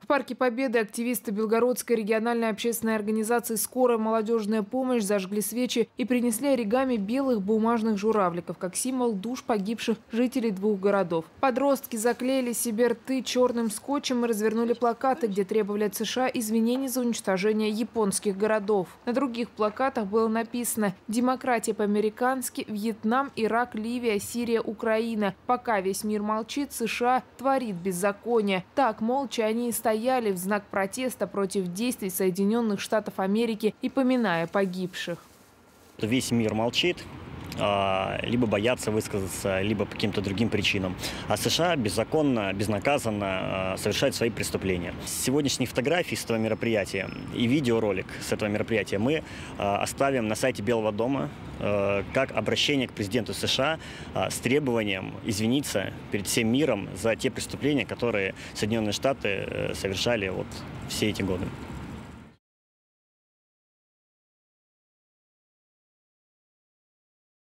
В парке Победы активисты Белгородской региональной общественной организации «Скорая молодежная помощь» зажгли свечи и принесли оригами белых бумажных журавликов, как символ душ погибших жителей двух городов. Подростки заклеили себе рты черным скотчем и развернули плакаты, где требовали от США извинений за уничтожение японских городов. На других плакатах было написано «Демократия по-американски, Вьетнам, Ирак, Ливия, Сирия, Украина. Пока весь мир молчит, США творит беззаконие». Так молча они и стояли в знак протеста против действий Соединенных Штатов Америки и поминая погибших. Весь мир молчит, либо боятся высказаться, либо по каким-то другим причинам. А США беззаконно, безнаказанно совершают свои преступления. Сегодняшние фотографии с этого мероприятия и видеоролик с этого мероприятия мы оставим на сайте Белого дома как обращение к президенту США с требованием извиниться перед всем миром за те преступления, которые Соединенные Штаты совершали все эти годы.